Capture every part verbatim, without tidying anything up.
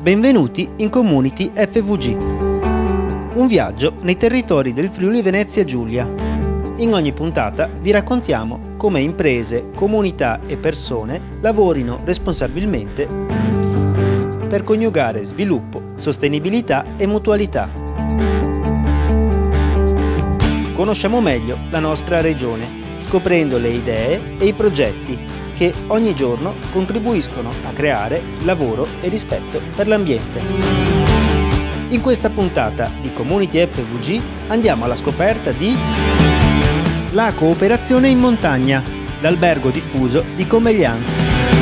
Benvenuti in Community F V G, un viaggio nei territori del Friuli Venezia Giulia. In ogni puntata vi raccontiamo come imprese, comunità e persone lavorino responsabilmente per coniugare sviluppo, sostenibilità e mutualità. Conosciamo meglio la nostra regione, scoprendo le idee e i progetti che ogni giorno contribuiscono a creare lavoro e rispetto per l'ambiente. In questa puntata di Community F V G andiamo alla scoperta di La cooperazione in montagna, l'albergo diffuso di Comeglians.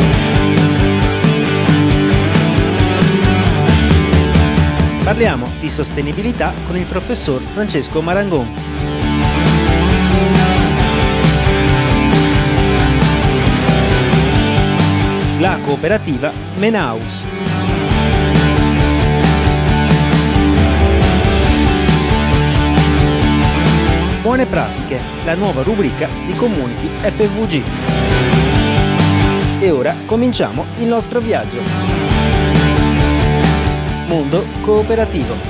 Parliamo di sostenibilità con il professor Francesco Marangon. La cooperativa Menaus. Buone pratiche, la nuova rubrica di Community F V G. E ora cominciamo il nostro viaggio. Mondo cooperativo.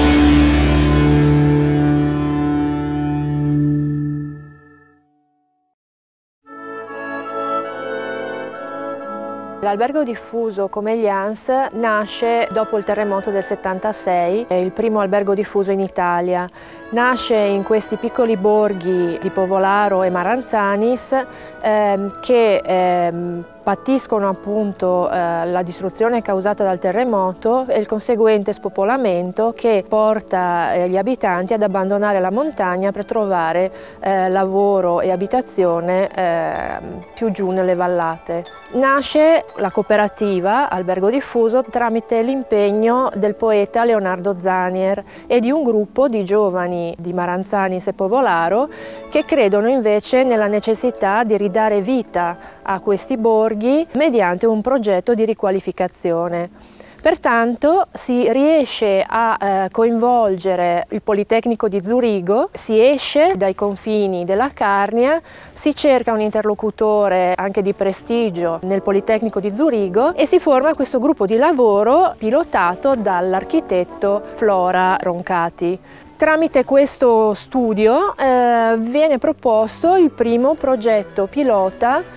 L'albergo diffuso Comeglians nasce dopo il terremoto del settantasei, è il primo albergo diffuso in Italia. Nasce in questi piccoli borghi di Povolaro e Maranzanis ehm, che ehm, patiscono appunto eh, la distruzione causata dal terremoto e il conseguente spopolamento che porta eh, gli abitanti ad abbandonare la montagna per trovare eh, lavoro e abitazione eh, più giù nelle vallate. Nasce la cooperativa Albergo Diffuso tramite l'impegno del poeta Leonardo Zanier e di un gruppo di giovani di Maranzanis e Povolaro che credono invece nella necessità di ridare vita a questi borghi mediante un progetto di riqualificazione. Pertanto si riesce a eh, coinvolgere il Politecnico di Zurigo, si esce dai confini della Carnia, si cerca un interlocutore anche di prestigio nel Politecnico di Zurigo e si forma questo gruppo di lavoro pilotato dall'architetto Flora Roncati. Tramite questo studio eh, viene proposto il primo progetto pilota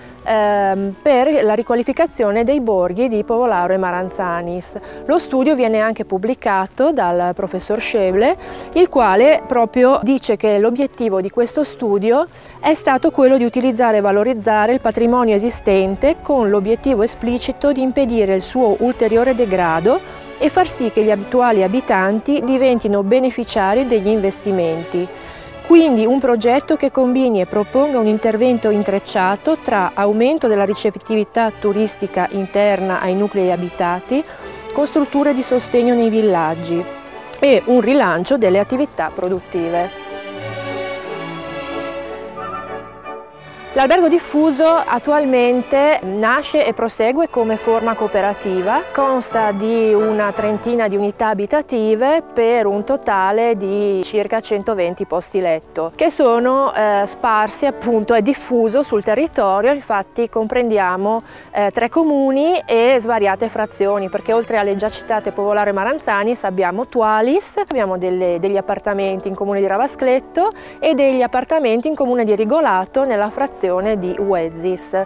per la riqualificazione dei borghi di Povolaro e Maranzanis. Lo studio viene anche pubblicato dal professor Schäuble, il quale proprio dice che l'obiettivo di questo studio è stato quello di utilizzare e valorizzare il patrimonio esistente con l'obiettivo esplicito di impedire il suo ulteriore degrado e far sì che gli attuali abitanti diventino beneficiari degli investimenti. Quindi un progetto che combini e proponga un intervento intrecciato tra aumento della ricettività turistica interna ai nuclei abitati, con strutture di sostegno nei villaggi e un rilancio delle attività produttive. L'albergo diffuso attualmente nasce e prosegue come forma cooperativa, consta di una trentina di unità abitative per un totale di circa centoventi posti letto, che sono eh, sparsi appunto e diffuso sul territorio. Infatti comprendiamo eh, tre comuni e svariate frazioni, perché oltre alle già citate Povolaro e Maranzanis abbiamo Tualis, abbiamo delle, degli appartamenti in comune di Ravascletto e degli appartamenti in comune di Rigolato nella frazione di Uezzis.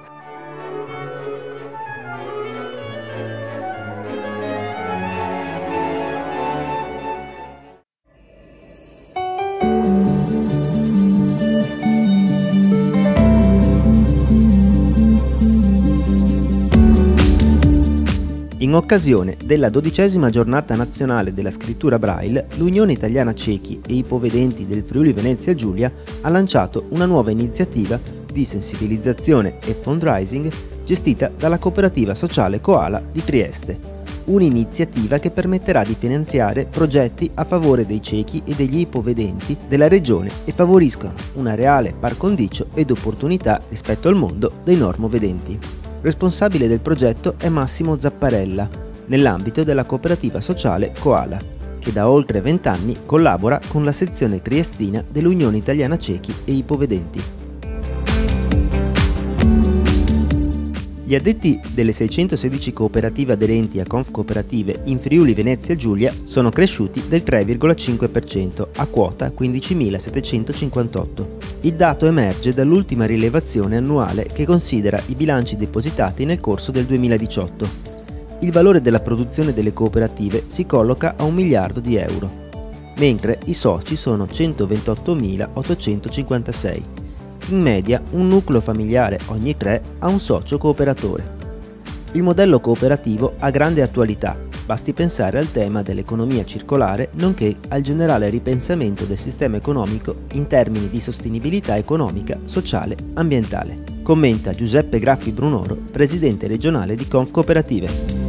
In occasione della dodicesima giornata nazionale della scrittura Braille, l'Unione Italiana Ciechi e Ipovedenti del Friuli Venezia Giulia ha lanciato una nuova iniziativa di sensibilizzazione e fundraising gestita dalla cooperativa sociale Koala di Trieste. Un'iniziativa che permetterà di finanziare progetti a favore dei ciechi e degli ipovedenti della regione e favoriscono una reale par condicio ed opportunità rispetto al mondo dei normovedenti. Responsabile del progetto è Massimo Zapparella, nell'ambito della cooperativa sociale Koala, che da oltre vent'anni collabora con la sezione triestina dell'Unione Italiana Ciechi e Ipovedenti. Gli addetti delle seicentosedici cooperative aderenti a Confcooperative in Friuli Venezia Giulia sono cresciuti del tre virgola cinque per cento a quota quindicimilasettecentocinquantotto. Il dato emerge dall'ultima rilevazione annuale che considera i bilanci depositati nel corso del duemiladiciotto. Il valore della produzione delle cooperative si colloca a un miliardo di euro, mentre i soci sono centoventottomilaottocentocinquantasei. In media un nucleo familiare ogni tre ha un socio cooperatore. Il modello cooperativo ha grande attualità, basti pensare al tema dell'economia circolare nonché al generale ripensamento del sistema economico in termini di sostenibilità economica, sociale, ambientale, commenta Giuseppe Graffi Brunoro, presidente regionale di Confcooperative.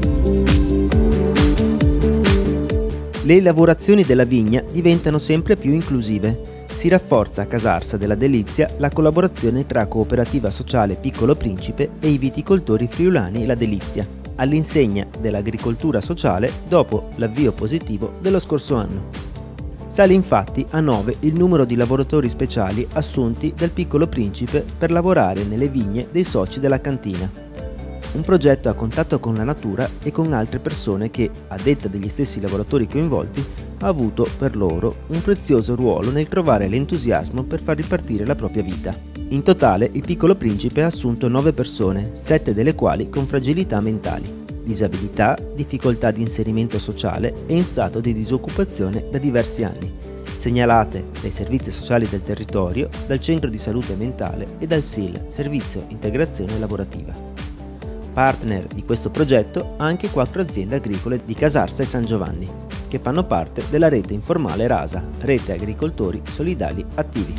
Le lavorazioni della vigna diventano sempre più inclusive. Si rafforza a Casarsa della Delizia la collaborazione tra Cooperativa Sociale Piccolo Principe e i viticoltori friulani La Delizia, all'insegna dell'agricoltura sociale dopo l'avvio positivo dello scorso anno. Sale infatti a nove il numero di lavoratori speciali assunti dal Piccolo Principe per lavorare nelle vigne dei soci della cantina. Un progetto a contatto con la natura e con altre persone che, a detta degli stessi lavoratori coinvolti, ha avuto per loro un prezioso ruolo nel trovare l'entusiasmo per far ripartire la propria vita. In totale il Piccolo Principe ha assunto nove persone, sette delle quali con fragilità mentali, disabilità, difficoltà di inserimento sociale e in stato di disoccupazione da diversi anni, segnalate dai servizi sociali del territorio, dal Centro di Salute Mentale e dal S I L, Servizio Integrazione Lavorativa. Partner di questo progetto anche quattro aziende agricole di Casarsa e San Giovanni, che fanno parte della rete informale RASA, Rete Agricoltori Solidali Attivi.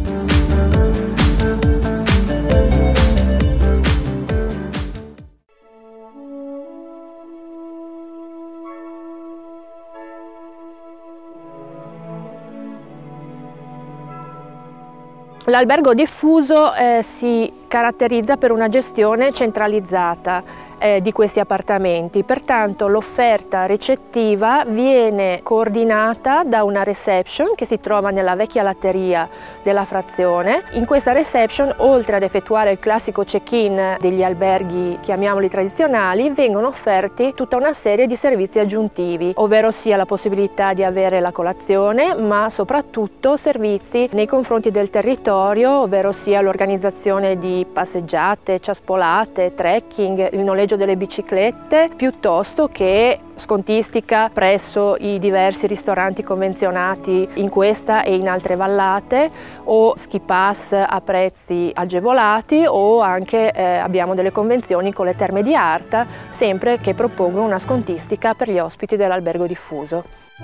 L'albergo diffuso eh, si caratterizza per una gestione centralizzata eh, di questi appartamenti, pertanto l'offerta ricettiva viene coordinata da una reception che si trova nella vecchia latteria della frazione. In questa reception, oltre ad effettuare il classico check-in degli alberghi, chiamiamoli tradizionali, vengono offerti tutta una serie di servizi aggiuntivi, ovvero sia la possibilità di avere la colazione, ma soprattutto servizi nei confronti del territorio, ovvero sia l'organizzazione di passeggiate, ciaspolate, trekking, il noleggio delle biciclette, piuttosto che scontistica presso i diversi ristoranti convenzionati in questa e in altre vallate, o ski pass a prezzi agevolati, o anche eh, abbiamo delle convenzioni con le Terme di Arta, sempre che propongono una scontistica per gli ospiti dell'albergo diffuso.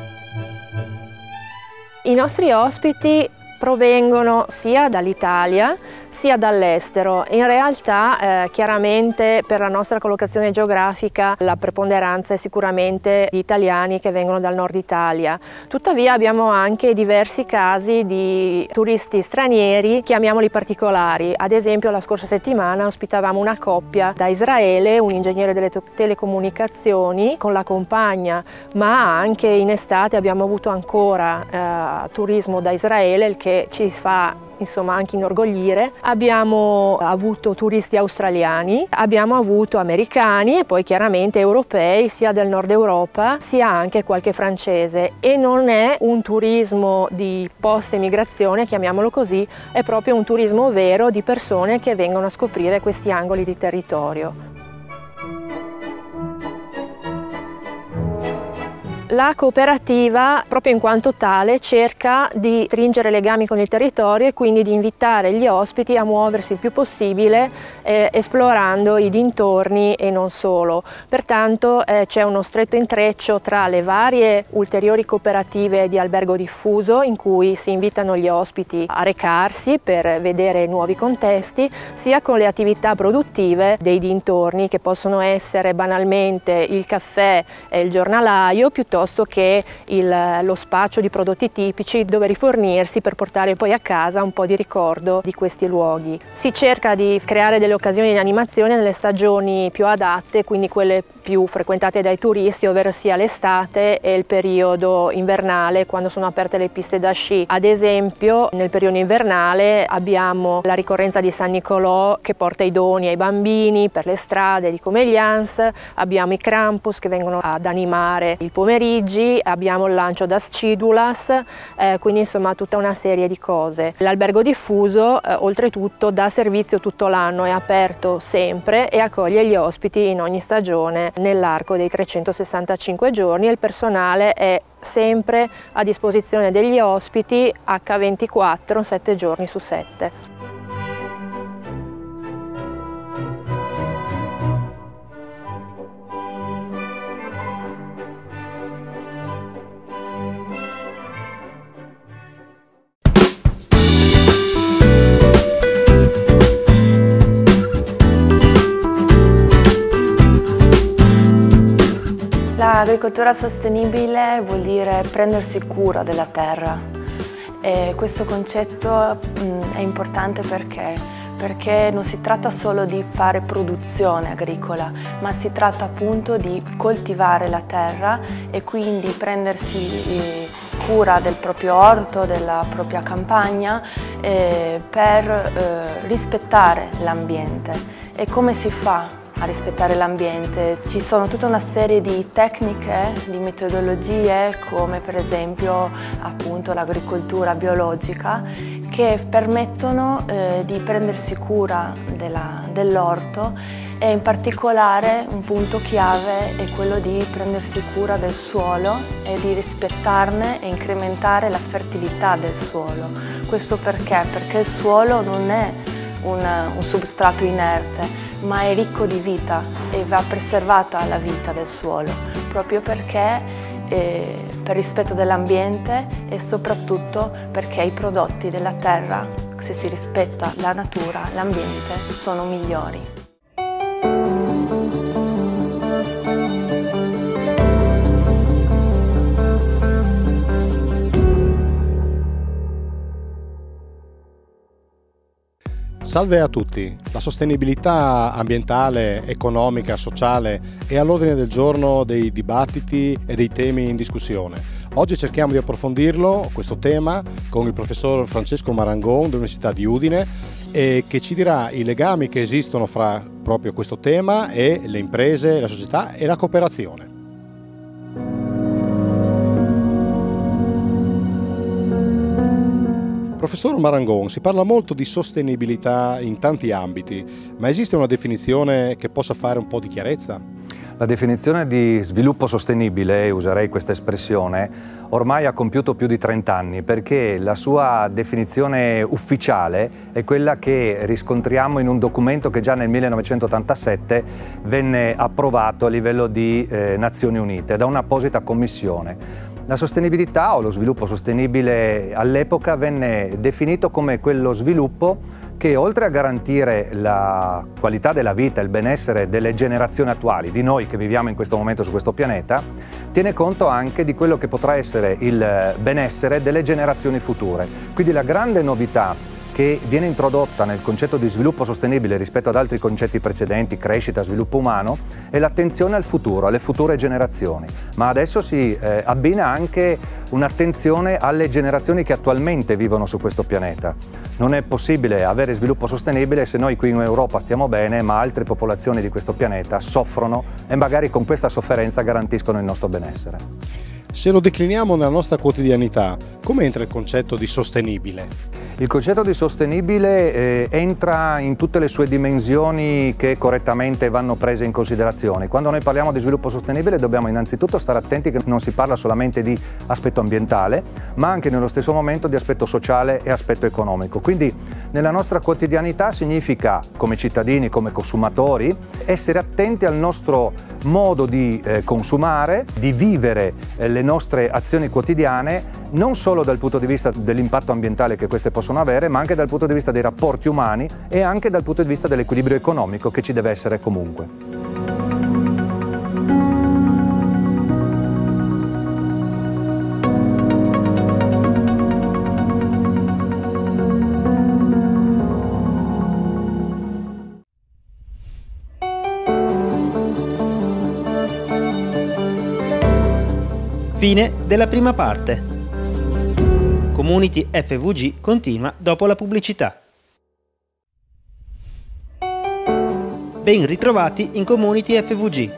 I nostri ospiti provengono sia dall'Italia sia dall'estero. In realtà eh, chiaramente per la nostra collocazione geografica la preponderanza è sicuramente di italiani che vengono dal nord Italia. Tuttavia abbiamo anche diversi casi di turisti stranieri, chiamiamoli particolari. Ad esempio la scorsa settimana ospitavamo una coppia da Israele, un ingegnere delle telecomunicazioni con la compagna, ma anche in estate abbiamo avuto ancora eh, turismo da Israele, il che ci fa insomma anche inorgoglire. Abbiamo avuto turisti australiani, abbiamo avuto americani e poi chiaramente europei sia del nord Europa sia anche qualche francese, e non è un turismo di post-emigrazione, chiamiamolo così, è proprio un turismo vero di persone che vengono a scoprire questi angoli di territorio. La cooperativa, proprio in quanto tale, cerca di stringere legami con il territorio e quindi di invitare gli ospiti a muoversi il più possibile eh, esplorando i dintorni e non solo. Pertanto eh, c'è uno stretto intreccio tra le varie ulteriori cooperative di albergo diffuso, in cui si invitano gli ospiti a recarsi per vedere nuovi contesti, sia con le attività produttive dei dintorni, che possono essere banalmente il caffè e il giornalaio, piuttosto che il, lo spaccio di prodotti tipici dove rifornirsi per portare poi a casa un po' di ricordo di questi luoghi. Si cerca di creare delle occasioni di animazione nelle stagioni più adatte, quindi quelle più frequentate dai turisti, ovvero sia l'estate e il periodo invernale, quando sono aperte le piste da sci. Ad esempio, nel periodo invernale abbiamo la ricorrenza di San Nicolò che porta i doni ai bambini per le strade di Comeglians, abbiamo i Krampus che vengono ad animare il pomeriggi, abbiamo il lancio da Scidulas, eh, quindi insomma tutta una serie di cose. L'albergo diffuso eh, oltretutto dà servizio tutto l'anno, è aperto sempre e accoglie gli ospiti in ogni stagione nell'arco dei trecentosessantacinque giorni, e il personale è sempre a disposizione degli ospiti acca ventiquattro, sette giorni su sette. L'agricoltura sostenibile vuol dire prendersi cura della terra, e questo concetto mh, è importante perché? Perché non si tratta solo di fare produzione agricola, ma si tratta appunto di coltivare la terra e quindi prendersi eh, cura del proprio orto, della propria campagna eh, per eh, rispettare l'ambiente. E come si fa a rispettare l'ambiente? Ci sono tutta una serie di tecniche, di metodologie, come per esempio appunto l'agricoltura biologica, che permettono eh, di prendersi cura dell'orto, e in particolare un punto chiave è quello di prendersi cura del suolo e di rispettarne e incrementare la fertilità del suolo. Questo perché? Perché il suolo non è un, un substrato inerte, ma è ricco di vita e va preservata la vita del suolo, proprio perché eh, per rispetto dell'ambiente e soprattutto perché i prodotti della terra, se si rispetta la natura, l'ambiente, sono migliori. Salve a tutti! La sostenibilità ambientale, economica, sociale è all'ordine del giorno dei dibattiti e dei temi in discussione. Oggi cerchiamo di approfondirlo, questo tema, con il professor Francesco Marangon dell'Università di Udine, e che ci dirà i legami che esistono fra proprio questo tema e le imprese, la società e la cooperazione. Professor Marangon, si parla molto di sostenibilità in tanti ambiti, ma esiste una definizione che possa fare un po' di chiarezza? La definizione di sviluppo sostenibile, userei questa espressione, ormai ha compiuto più di trenta anni, perché la sua definizione ufficiale è quella che riscontriamo in un documento che già nel millenovecentottantasette venne approvato a livello di eh, Nazioni Unite da un'apposita commissione. La sostenibilità o lo sviluppo sostenibile all'epoca venne definito come quello sviluppo che, oltre a garantire la qualità della vita e il benessere delle generazioni attuali, di noi che viviamo in questo momento su questo pianeta, tiene conto anche di quello che potrà essere il benessere delle generazioni future. Quindi la grande novità che viene introdotta nel concetto di sviluppo sostenibile rispetto ad altri concetti precedenti, crescita, sviluppo umano, è l'attenzione al futuro, alle future generazioni. Ma adesso si eh, abbina anche un'attenzione alle generazioni che attualmente vivono su questo pianeta. Non è possibile avere sviluppo sostenibile se noi qui in Europa stiamo bene, ma altre popolazioni di questo pianeta soffrono e magari con questa sofferenza garantiscono il nostro benessere. Se lo decliniamo nella nostra quotidianità, come entra il concetto di sostenibile? Il concetto di sostenibile eh, entra in tutte le sue dimensioni che correttamente vanno prese in considerazione. Quando noi parliamo di sviluppo sostenibile dobbiamo innanzitutto stare attenti che non si parla solamente di aspetto ambientale, ma anche nello stesso momento di aspetto sociale e aspetto economico. Quindi nella nostra quotidianità significa, come cittadini, come consumatori, essere attenti al nostro modo di eh, consumare, di vivere eh, le nostre azioni quotidiane, non solo dal punto di vista dell'impatto ambientale che queste possono avere, ma anche dal punto di vista dei rapporti umani e anche dal punto di vista dell'equilibrio economico che ci deve essere comunque. Fine della prima parte. Community F V G continua dopo la pubblicità. Ben ritrovati in Community F V G.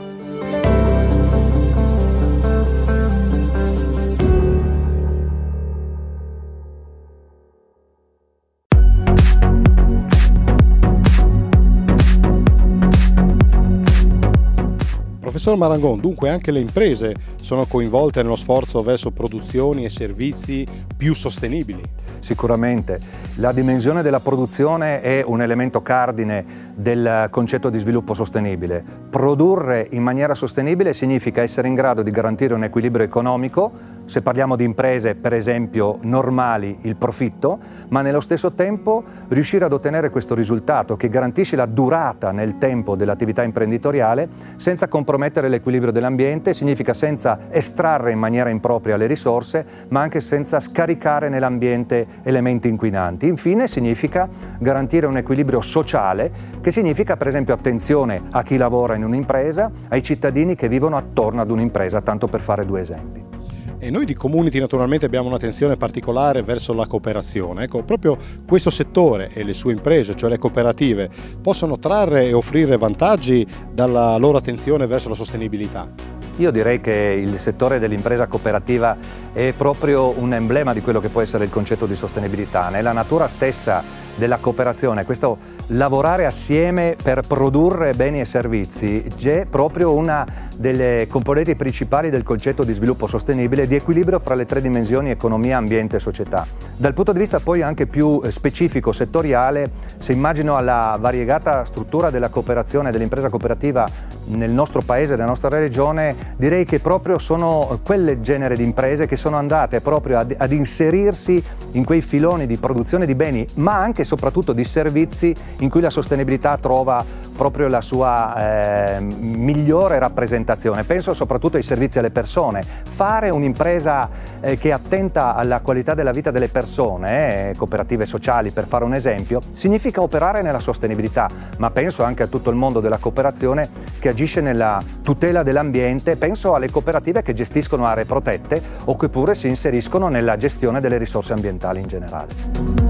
Professor Marangon, dunque anche le imprese sono coinvolte nello sforzo verso produzioni e servizi più sostenibili? Sicuramente. La dimensione della produzione è un elemento cardine del concetto di sviluppo sostenibile. Produrre in maniera sostenibile significa essere in grado di garantire un equilibrio economico, se parliamo di imprese per esempio normali, il profitto, ma nello stesso tempo riuscire ad ottenere questo risultato che garantisce la durata nel tempo dell'attività imprenditoriale senza compromettere l'equilibrio dell'ambiente, significa senza estrarre in maniera impropria le risorse, ma anche senza scaricare nell'ambiente elementi inquinanti. Infine significa garantire un equilibrio sociale, che significa per esempio attenzione a chi lavora in un'impresa, ai cittadini che vivono attorno ad un'impresa, tanto per fare due esempi. E noi di Community naturalmente abbiamo un'attenzione particolare verso la cooperazione. Ecco, proprio questo settore e le sue imprese, cioè le cooperative, possono trarre e offrire vantaggi dalla loro attenzione verso la sostenibilità. Io direi che il settore dell'impresa cooperativa è proprio un emblema di quello che può essere il concetto di sostenibilità. Nella natura stessa della cooperazione, questo lavorare assieme per produrre beni e servizi è proprio una delle componenti principali del concetto di sviluppo sostenibile, di equilibrio fra le tre dimensioni economia, ambiente e società. Dal punto di vista poi anche più specifico, settoriale, se immagino alla variegata struttura della cooperazione, dell'impresa cooperativa nel nostro paese, nella nostra regione, direi che proprio sono quelle genere di imprese che sono andate proprio ad, ad inserirsi in quei filoni di produzione di beni, ma anche e soprattutto di servizi in cui la sostenibilità trova proprio la sua eh, migliore rappresentazione. Penso soprattutto ai servizi alle persone. Fare un'impresa eh, che è attenta alla qualità della vita delle persone, eh, cooperative sociali per fare un esempio, significa operare nella sostenibilità, ma penso anche a tutto il mondo della cooperazione che agisce nella tutela dell'ambiente, penso alle cooperative che gestiscono aree protette o che pure si inseriscono nella gestione delle risorse ambientali in generale.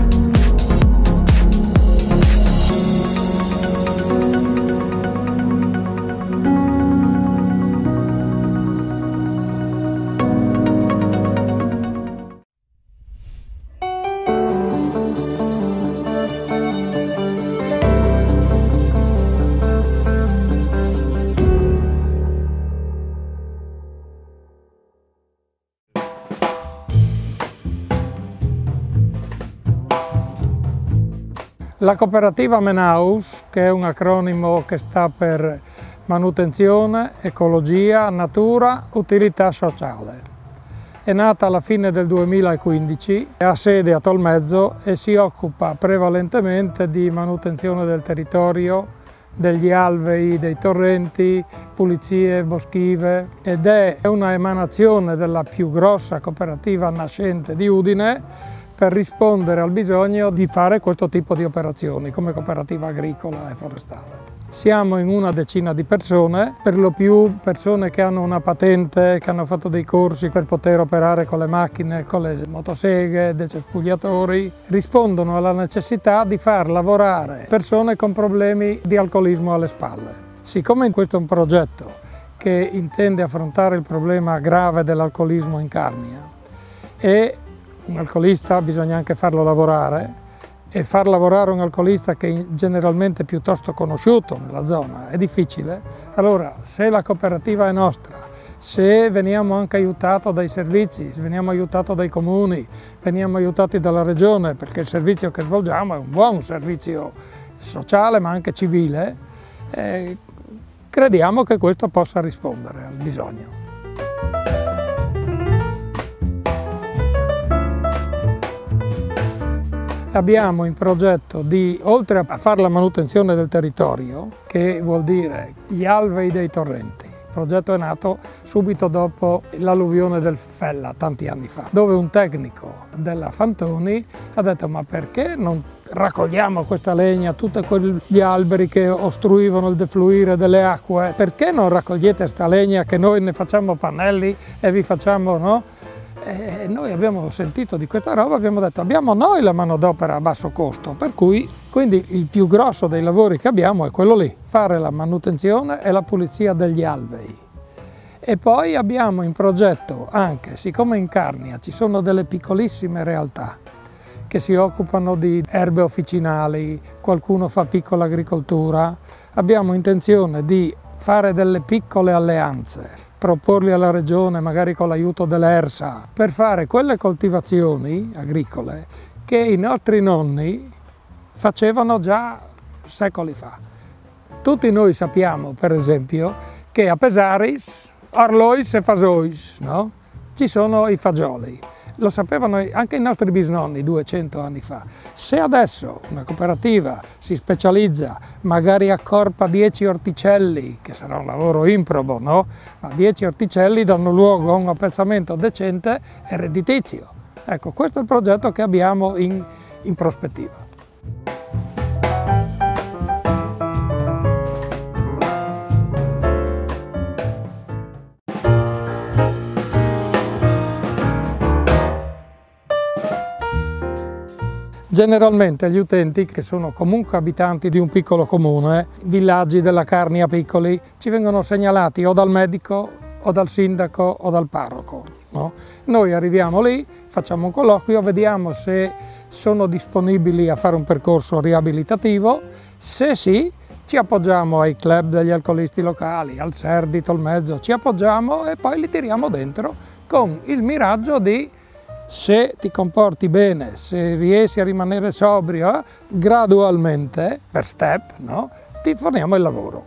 La cooperativa Menaus, che è un acronimo che sta per manutenzione, ecologia, natura, utilità sociale. È nata alla fine del duemilaquindici, ha sede a Tolmezzo e si occupa prevalentemente di manutenzione del territorio, degli alvei, dei torrenti, pulizie boschive, ed è una emanazione della più grossa cooperativa nascente di Udine per rispondere al bisogno di fare questo tipo di operazioni come cooperativa agricola e forestale. Siamo in una decina di persone, per lo più persone che hanno una patente, che hanno fatto dei corsi per poter operare con le macchine, con le motoseghe, dei cespugliatori, rispondono alla necessità di far lavorare persone con problemi di alcolismo alle spalle. Siccome questo è un progetto che intende affrontare il problema grave dell'alcolismo in Carnia e un alcolista bisogna anche farlo lavorare, e far lavorare un alcolista che è generalmente piuttosto conosciuto nella zona è difficile, allora se la cooperativa è nostra, se veniamo anche aiutati dai servizi, se veniamo aiutati dai comuni, veniamo aiutati dalla regione, perché il servizio che svolgiamo è un buon servizio sociale ma anche civile, eh, crediamo che questo possa rispondere al bisogno. Abbiamo in progetto di, oltre a fare la manutenzione del territorio, che vuol dire gli alvei dei torrenti. Il progetto è nato subito dopo l'alluvione del Fella, tanti anni fa, dove un tecnico della Fantoni ha detto: ma perché non raccogliamo questa legna, tutti quegli alberi che ostruivano il defluire delle acque, perché non raccogliete sta legna che noi ne facciamo pannelli e vi facciamo, no? E noi abbiamo sentito di questa roba, abbiamo detto abbiamo noi la manodopera a basso costo, per cui quindi il più grosso dei lavori che abbiamo è quello lì, fare la manutenzione e la pulizia degli alvei. E poi abbiamo in progetto anche, siccome in Carnia ci sono delle piccolissime realtà che si occupano di erbe officinali, qualcuno fa piccola agricoltura, abbiamo intenzione di fare delle piccole alleanze, proporli alla Regione, magari con l'aiuto dell'ERSA, per fare quelle coltivazioni agricole che i nostri nonni facevano già secoli fa. Tutti noi sappiamo, per esempio, che a Pesaris, Arlois e Fasois, no? Ci sono i fagioli. Lo sapevano anche i nostri bisnonni duecento anni fa. Se adesso una cooperativa si specializza, magari accorpa dieci orticelli, che sarà un lavoro improbo, no? Ma dieci orticelli danno luogo a un appezzamento decente e redditizio. Ecco, questo è il progetto che abbiamo in, in prospettiva. Generalmente gli utenti, che sono comunque abitanti di un piccolo comune, villaggi della Carnia piccoli, ci vengono segnalati o dal medico o dal sindaco o dal parroco, no? Noi arriviamo lì, facciamo un colloquio, vediamo se sono disponibili a fare un percorso riabilitativo, se sì ci appoggiamo ai club degli alcolisti locali, al SER di Tolmezzo, ci appoggiamo e poi li tiriamo dentro con il miraggio di, se ti comporti bene, se riesci a rimanere sobrio, eh, gradualmente, per step, no? Ti forniamo il lavoro.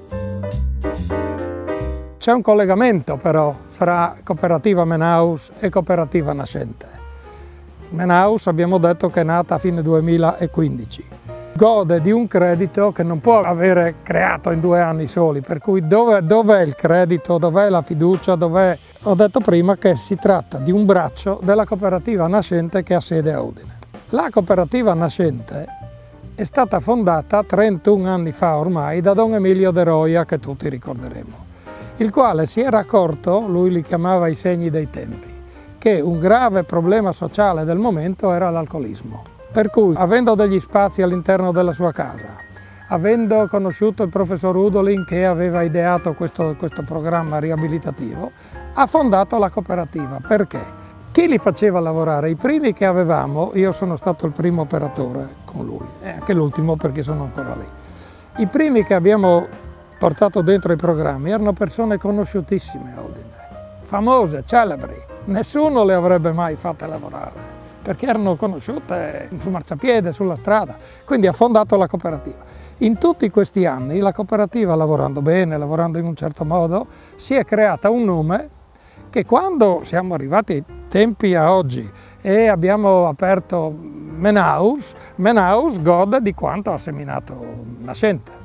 C'è un collegamento però fra Cooperativa Menaus e Cooperativa Nascente. Menaus abbiamo detto che è nata a fine duemilaquindici. Gode di un credito che non può avere creato in due anni soli, per cui dove, dov'è il credito, dov'è la fiducia, dov'è... Ho detto prima che si tratta di un braccio della Cooperativa Nascente che ha sede a Udine. La Cooperativa Nascente è stata fondata trentuno anni fa ormai da Don Emilio De Roia, che tutti ricorderemo, il quale si era accorto, lui li chiamava i segni dei tempi, che un grave problema sociale del momento era l'alcolismo. Per cui, avendo degli spazi all'interno della sua casa, avendo conosciuto il professor Udolin che aveva ideato questo, questo programma riabilitativo, ha fondato la cooperativa. Perché? Chi li faceva lavorare? I primi che avevamo, io sono stato il primo operatore con lui, e anche l'ultimo perché sono ancora lì. I primi che abbiamo portato dentro i programmi erano persone conosciutissime a Udine, famose, celebri. Nessuno le avrebbe mai fatte lavorare, perché erano conosciute su marciapiede, sulla strada, quindi ha fondato la cooperativa. In tutti questi anni la cooperativa, lavorando bene, lavorando in un certo modo, si è creata un nome che quando siamo arrivati ai tempi a oggi e abbiamo aperto Menaus, Menaus gode di quanto ha seminato Nascente.